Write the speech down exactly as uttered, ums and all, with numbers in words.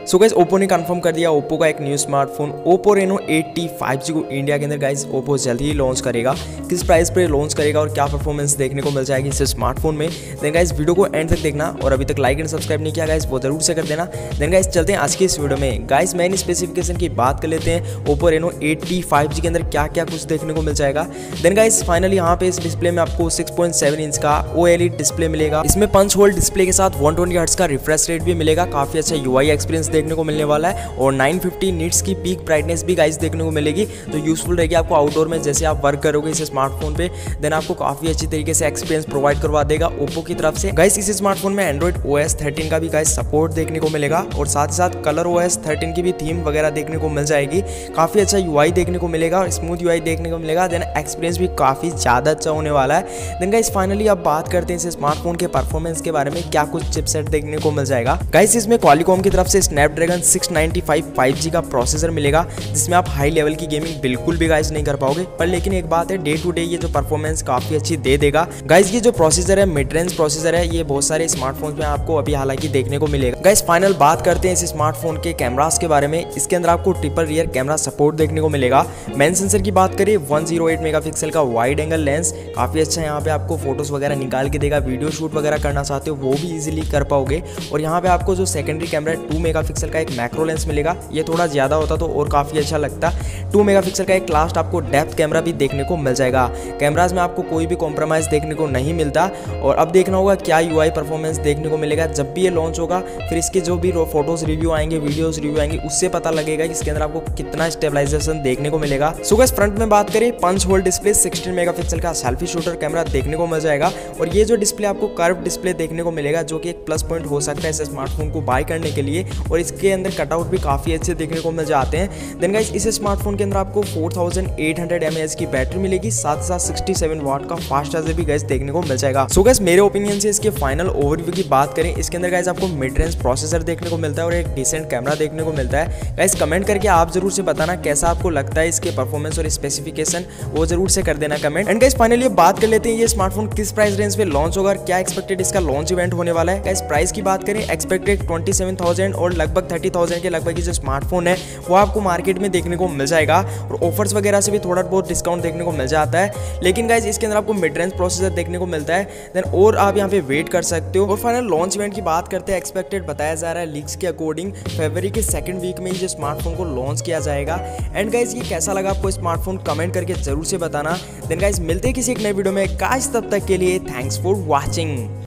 सो guys Oppo ने confirm कर दिया ओप्पो का एक new smartphone Oppo Reno eight T five G को इंडिया के अंदर गाइस ओप्पो जल्दी ही लॉन्च करेगा। किस प्राइस पे लॉन्च करेगा और क्या परफॉर्मेंस देखने को मिल जाएगी इस स्मार्टफोन में, देन गाइस वीडियो को एंड तक देखना और अभी तक लाइक एंड सब्सक्राइब नहीं किया गाइस वो जरूर से कर देना। देन गाइस चलते हैं आज की इस वीडियो में। गाइस मेन स्पेसिफिकेशन की बात कर लेते हैं Oppo Reno eight T five G के अंदर क्या क्या कुछ देखने को मिल जाएगा। देन गाइस फाइनली यहाँ पे इस डिस्प्ले में आपको सिक्स पॉइंट सेवन इंच का ओएलईडी डिस्प्ले मिलेगा। इसमें पंच होल डिस्प्ले के साथ वन ट्वेंटी हर्ट्ज का रिफ्रेश रेट भी मिलेगा। काफी अच्छा यूआई एक्सपीरियंस देखने को मिलने वाला है और नाइन फिफ्टी निट्स की पीक ब्राइटनेस भी गाइस देखने को मिलेगी, तो यूजफुल रहेगी आपको आउटडोर में जैसे आप वर्क करोगे इस स्मार्टफोन पे। देन आपको काफी अच्छी तरीके से एक्सपीरियंस प्रोवाइड करवा देगा ओप्पो की तरफ से। गाइस इस स्मार्टफोन में एंड्रॉइड ओएस थर्टीन का भी गाइस सपोर्ट देखने को मिलेगा और साथ ही साथ कलर ओएस थर्टीन की भी थीम वगैरह देखने को मिल जाएगी। काफी अच्छा यूआई देखने को मिलेगा और स्मूथ यूआई देखने को मिलेगा। देन एक्सपीरियंस भी काफी ज्यादा अच्छा होने वाला है। देन गाइस फाइनली अब बात करते हैं इस स्मार्टफोन के परफॉर्मेंस के बारे में, क्या कुछ चिपसेट देखने को मिल जाएगा। गाइस इसमें क्वालिकॉम की तरफ से Snapdragon six ninety five five G का प्रोसेसर मिलेगा, जिसमें आप हाई लेवल की गेमिंग बिल्कुल भी गाइस नहीं कर पाओगे। पर लेकिन एक बात है, डे टू डे ये जो परफॉर्मेंस काफी अच्छी दे देगा। गाइस ये जो प्रोसेसर है मिड रेंज प्रोसेसर है, ये बहुत सारे स्मार्टफोन में आपको अभी हालांकि देखने को मिलेगा। गाइस फाइनल बात करते हैं इस स्मार्टफोन के कैमरास के बारे में। इसके अंदर आपको ट्रिपल रियर कैमरा सपोर्ट देखने को मिलेगा। मेन सेंसर की बात करें वन जीरो एट मेगापिक्सल का वाइड एंगल लेंस, काफी अच्छा यहाँ पे आपको फोटोज वगैरह निकाल के देगा। वीडियो शूट वगैरह करना चाहते हो वो भी इजीली कर पाओगे। और यहाँ पे आपको जो सेकेंडरी कैमरा है टू मेगापिक्सल का एक मैक्रो लेंस मिलेगा, ये थोड़ा ज्यादा होता तो और काफी अच्छा लगता। टू मेगापिक्सल का एक लास्ट आपको डेप्थ कैमरा भी देखने को मिल जाएगा। कैमराज में आपको कोई भी कॉम्प्रोमाइज देखने को नहीं मिलता। और अब देखना होगा क्या यूआई परफॉर्मेंस देखने को मिलेगा जब भी ये लॉन्च होगा। फिर इसके जो भी फोटोज रिव्यू आएंगे, वीडियोस रिव्यू आएंगे, उससे पता लगेगा कि इसके अंदर आपको कितना स्टेबलाइजेशन देखने को मिलेगा। सो गाइस फ्रंट में बात करें, punch hole display sixteen megapixel का सेल्फी शूटर कैमरा देखने को मिल जाएगा। और ये जो डिस्प्ले आपको कर्व डिस्प्ले देखने को मिलेगा, जो कि एक प्लस पॉइंट हो सकता है इस स्मार्टफोन को बाय करने के लिए। और इसके अंदर कटआउट भी काफी अच्छे देखने को मिल जाते हैं। देन गाइस इस स्मार्टफोन के अंदर आपको four thousand eight hundred mAh की बैटरी मिलेगी, साथ ही साथ सिक्सटी सेवन वाट का फास्ट चार्जर भी गाइस देखने को मिल जाएगा। सो गाइस मेरे ओपिनियन से इसके फाइनल ओवरव्यू की बात करें, इसके अंदर गाइस आपको मिड रेंज प्रोसेसर देखने को मिलता है और एक डिसेंट कैमरा देखने को मिलता है। गाइस कमेंट करके आप जरूर से बताना कैसा आपको लगता है इसके परफॉर्मेंस और स्पेसिफिकेशन, वो जरूर से कर देना कमेंट। एंड गाइस फाइनली बात कर लेते हैं ये स्मार्टफोन किस प्राइस रेंज पे लॉन्च होगा और क्या एक्सपेक्टेड इसका लॉन्च इवेंट होने वाला है। गाइस प्राइस की बात करें, एक्सपेक्टेड ट्वेंटी सेवन थाउजेंड और लगभग थर्टी थाउजेंड के लगभग जो स्मार्टफोन है वो आपको मार्केट में देखने को मिल जाएगा। और ऑफर्स वगैरह से भी थोड़ा बहुत डिस्काउंट देखने को मिल जाता है। लेकिन गाइस इसके अंदर आपको मिड रेंज प्रोसेसर देखने को मिलता है। देन और आप यहाँ पे वेट कर सकते हो। और फाइनल लॉन्च इवेंट की बात करते हैं, एक्सपेक्टेड बताया जा रहा है लीक्स के अकॉर्डिंग फरवरी के सेकंड वीक में ये स्मार्टफोन को लॉन्च किया जाएगा। एंड गाइस ये कैसा लगा आपको स्मार्टफोन कमेंट करके जरूर से बताना। देन गाइस मिलते हैं किसी एक नए वीडियो में। गाइस तब तक के लिए थैंक्स फॉर वॉचिंग।